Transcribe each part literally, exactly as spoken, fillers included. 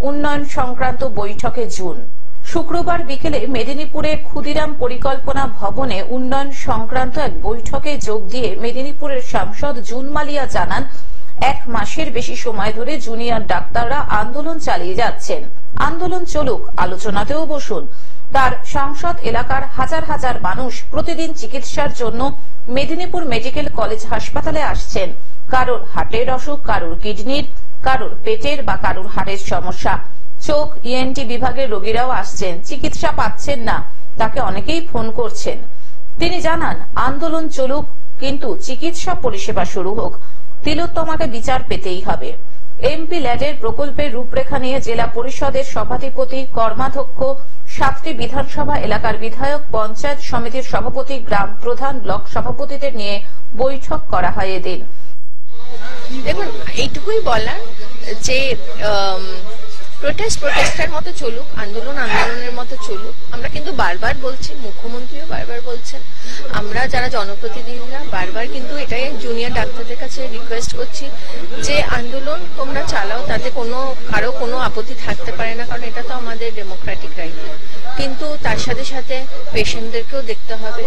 উন্নয়ন সংক্রান্ত বৈঠকে জুন। শুক্রবার বিকেলে মেদিনীপুরের ক্ষুদিরাম পরিকল্পনা ভবনে উন্নয়ন সংক্রান্ত এক বৈঠকে যোগ দিয়ে মেদিনীপুরের সাংসদ জুন মালিয়া জানান, এক মাসের বেশি সময় ধরে জুনিয়র ডাক্তাররা আন্দোলন চালিয়ে যাচ্ছেন। আন্দোলন চলুক, আলোচনাতেও বসুন। তার সংসদ এলাকার হাজার হাজার মানুষ প্রতিদিন চিকিৎসার জন্য মেদিনীপুর মেডিকেল কলেজ হাসপাতালে আসছেন। কারোর হার্টের অসুখ, কারোর কিডনির, কারোর পেটের বা কারোর হাড়ের সমস্যা। চোখ, ইএনটি বিভাগের রোগীরাও আসছেন, চিকিৎসা পাচ্ছেন না, তাকে অনেকেই ফোন করছেন। তিনি জানান, আন্দোলন চলুক, কিন্তু চিকিৎসা পরিষেবা শুরু হোক। তিলোত্তমাকে বিচার পেতেই হবে। এমপি ল্যাডের প্রকল্পের রূপরেখা নিয়ে জেলা পরিষদের সভাধিপতি, কর্মাধ্যক্ষ, সাতটি বিধানসভা এলাকার বিধায়ক, পঞ্চায়েত সমিতির সভাপতি, গ্রাম প্রধান, ব্লক সভাপতিদের নিয়ে বৈঠক করা হয় এদিন। দেখুন, এইটুকুই বলার যে প্রোটেস্ট প্রোটেস্টের মতো চলুক, আন্দোলন আন্দোলনের মতো চলুক। আমরা কিন্তু বারবার বলছি, মুখ্যমন্ত্রীও বারবার বলছেন, আমরা যারা জনপ্রতিনিধিরা বারবার কিন্তু এটাই জুনিয়র ডাক্তারদের কাছে রিকোয়েস্ট করছি যে আন্দোলন তোমরা চালাও, তাতে কোনো কারো কোনো আপত্তি থাকতে পারে না, কারণ এটা তো আমাদের ডেমোক্রেটিক রাইট। কিন্তু তার সাথে সাথে পেশেন্টদেরকেও দেখতে হবে।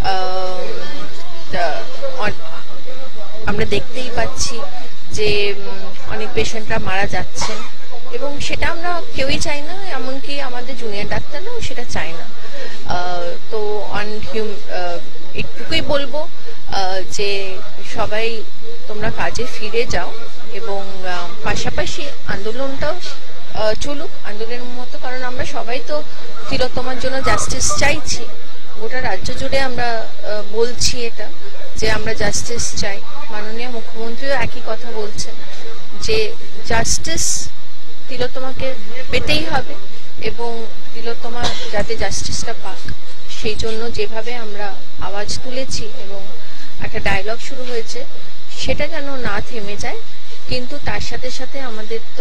আমরা দেখতেই পাচ্ছি যে অনেক পেশেন্টরা মারা যাচ্ছেন এবং সেটা আমরা কেউই চাই না, এমনকি আমাদের জুনিয়র ডাক্তাররাও সেটা চায় না। তো অন হিউম একটুকুই বলবো যে সবাই তোমরা কাজে ফিরে যাও এবং পাশাপাশি আন্দোলনটাও চলুক আন্দোলনের মতো, কারণ আমরা সবাই তো তিলোত্তমার জন্য জাস্টিস চাইছি। গোটা রাজ্য জুড়ে আমরা বলছি এটা যে আমরা জাস্টিস চাই। মাননীয় মুখ্যমন্ত্রীও একই কথা বলছেন যে জাস্টিস তিলোত্তমাকে পেতেই হবে এবং তিলোত্তমা যাতে জাস্টিসটা পাক, সেই জন্য যেভাবে আমরা আওয়াজ তুলেছি এবং একটা ডায়লগ শুরু হয়েছে সেটা যেন না থেমে যায়। কিন্তু তার সাথে সাথে আমাদের তো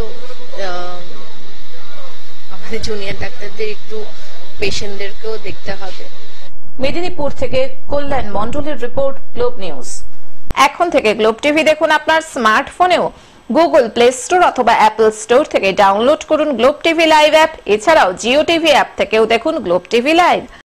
আমাদের জুনিয়র ডাক্তারদের একটু পেশেন্টদেরকেও দেখতে হবে। মেদিনীপুর থেকে কল্যাণ মন্ডলের রিপোর্ট, গ্লোব নিউজ। এখন থেকে গ্লোব টিভি দেখুন আপনার স্মার্টফোনেও। গুগল প্লে স্টোর অথবা অ্যাপল স্টোর থেকে ডাউনলোড করুন গ্লোব টিভি লাইভ অ্যাপ। এছাড়াও জিও টিভি অ্যাপ থেকেও দেখুন গ্লোব টিভি লাইভ।